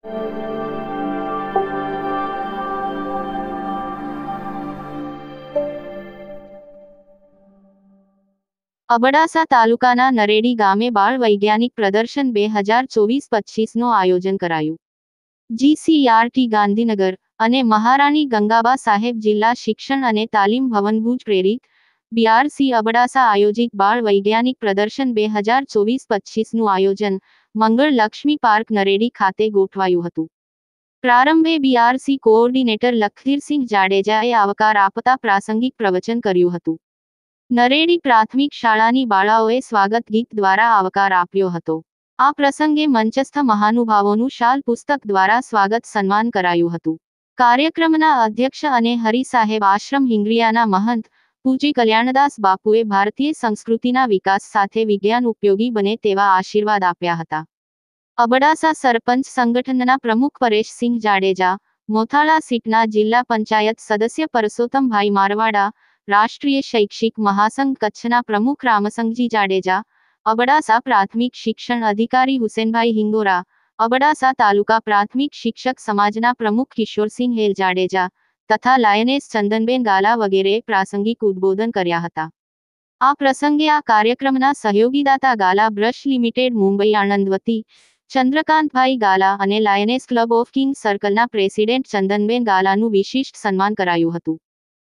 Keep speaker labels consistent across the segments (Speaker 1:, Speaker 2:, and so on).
Speaker 1: અબડાસા તાલુકાના નરેડી ગામે બાળ વૈજ્ઞાનિક પ્રદર્શન 2024-25નું આયોજન કરાયું. GCERT ગાંધીનગર અને મહારાણી ગંગાબા સાહેબ જિલ્લા શિક્ષણ અને તાલીમ ભવન ભુજ પ્રેરિત BRC અબડાસા આયોજિત બાળ વૈજ્ઞાનિક પ્રદર્શન 2024-25નું આયોજન મંગળ લક્ષ્મી પાર્ક નરેડી ખાતે ગોઠવાયું હતું. પ્રારંભે BRC કોઓર્ડિનેટર લખધીરસિંહ જાડેજાએ આવકાર આપતા પ્રાસંગિક પ્રવચન કર્યું હતું. નરેડી પ્રાથમિક શાળાની બાળાઓએ સ્વાગત ગીત દ્વારા આવકાર આપ્યો હતો. આ પ્રસંગે મંચસ્થ મહાનુભાવોનું શાલ પુસ્તક દ્વારા સ્વાગત સન્માન કરાયું હતું. કાર્યક્રમના અધ્યક્ષ અને હરિસાહેબ આશ્રમ હિંગળિયાના મહંત પૂજ્ય કલ્યાણદાસ બાપુએ ભારતીય સંસ્કૃતિના વિકાસ સાથે વિજ્ઞાન ઉપયોગી બને તેવા આશીર્વાદ આપ્યા હતા. અબડાસા સરપંચ સંગઠનના પ્રમુખ પરેશસિંહ જાડેજા, મોથાળા સીટના જિલ્લા પંચાયત સદસ્ય પરસોત્તમભાઈ મારવાડા, રાષ્ટ્રીય શૈક્ષિક મહાસંઘ કચ્છના પ્રમુખ રામસંગજી જાડેજા, અબડાસા પ્રાથમિક શિક્ષણ અધિકારી હુસેનભાઈ હિંગોરા, અબડાસા તાલુકા પ્રાથમિક શિક્ષક સમાજના પ્રમુખ કિશોરસિંહ હેલ જાડેજા તથા લાયનેસ ચંદનબેન ગાલા વગેરેએ પ્રાસંગિક ઉદ્બોધન કર્યા હતા. આ પ્રસંગે આ કાર્યક્રમના સહયોગીદાતા ગાલા બ્રશ લિમિટેડ મુંબઈ આણંદ વતી ચંદ્રકાંતભાઈ ગાલા અને લાયનેસ ક્લબ ઓફ કિંગ સર્કલના પ્રેસિડેન્ટ ચંદનબેન ગાલાનું વિશિષ્ટ સન્માન કરાયું હતું.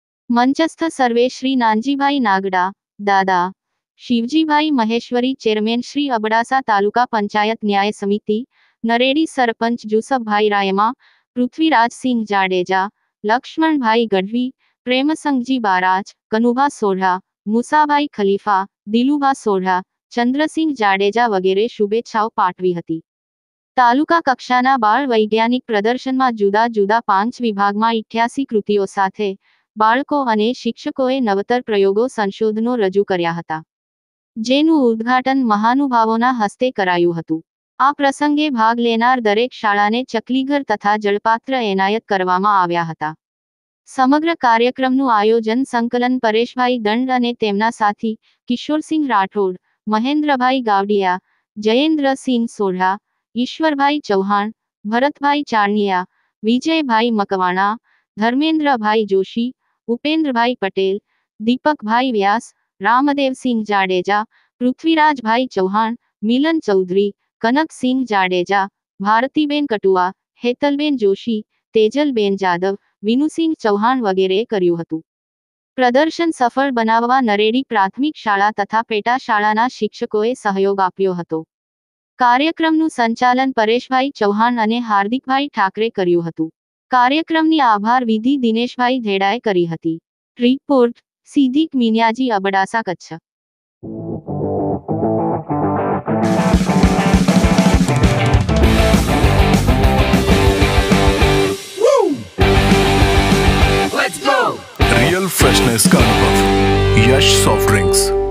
Speaker 1: મંચસ્થ સર્વે શ્રી નાનજીભાઈ નાગડા, દાદા શિવજીભાઈ મહેશ્વરી, ચેરમેન શ્રી અબડાસા તાલુકા પંચાયત ન્યાય સમિતિ, નરેડી સરપંચ જુસફભાઈ રાયમા, પૃથ્વીરાજસિંહ જાડેજા, લક્ષ્મણભાઈ ગઢવી, પ્રેમસંગજી બારાજ, કનુભા સોઢા, મુસાભાઈ ખલીફા, દિલુભા સોઢા, ચંદ્રસિંહ જાડેજા વગેરે શુભેચ્છાઓ પાઠવી હતી. તાલુકા કક્ષાના બાળ વૈજ્ઞાનિક પ્રદર્શનમાં જુદા જુદા 5 વિભાગમાં 88 કૃતિઓ સાથે બાળકો અને શિક્ષકોએ નવતર પ્રયોગો સંશોધનો રજૂ કર્યા હતા, જેનું ઉદ્ઘાટન મહાનુભાવોના હસ્તે કરાયું હતું. આ પ્રસંગે ભાગ લેનાર દરેક શાળાને ચકલીઘર તથા જળપાત્ર એનાયત કરવામાં આવ્યા હતા. સમગ્ર કાર્યક્રમનું આયોજન સંકલન પરેશભાઈ દંડ અને તેમના સાથી કિશોરસિંહ રાઠોડ, મહેન્દ્રભાઈ ગાવડિયા, જયેન્દ્રસિંહ સોઢા, ઈશ્વરભાઈ ચૌહાણ, ભરતભાઈ ચારણિયા, વિજયભાઈ મકવાણા, ધર્મેન્દ્રભાઈ જોશી, ઉપેન્દ્રભાઈ પટેલ, દીપકભાઈ વ્યાસ, રામદેવસિંહ જાડેજા, પૃથ્વીરાજભાઈ ચૌહાણ, મિલન ચૌધરી, કનકસિંહ જાડેજા, ભારતીબેન કટુઆ, હેતલબેન જોશી, તેજલબેન જાદવ, વિનુસિંહ ચૌહાણ વગેરેએ કર્યું હતું. પ્રદર્શન સફળ બનાવવા નરેડી પ્રાથમિક શાળા તથા પેટા શાળાના શિક્ષકોએ સહયોગ આપ્યો હતો. કાર્યક્રમનું સંચાલન પરેશભાઈ ચૌહાણ અને હાર્દિકભાઈ ઠાકરે કર્યું હતું. કાર્યક્રમની આભાર વિધિ દિનેશભાઈ ધેડાએ કરી હતી. Report Siddiq Minyaji, Abdasa, Kutch.
Speaker 2: Real freshness का अनुभव, यश सॉफ्ट ड्रिंक्स.